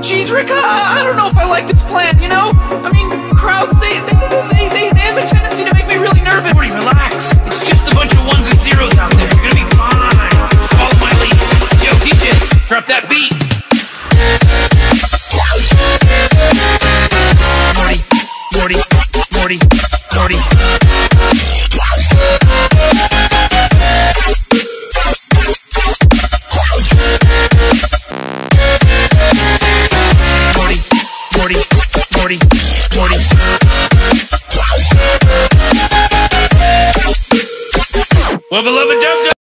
geez, Rick, I don't know if I like this plan, you know? I mean, crowds, they have a tendency to make me really nervous. Morty, relax. It's just a bunch of ones and zeros out there. You're gonna be fine. Follow my lead. Yo, DJ, drop that beat. Morty, Morty, Morty, Morty. Morty, Morty, Morty. Well, beloved Dub Dub.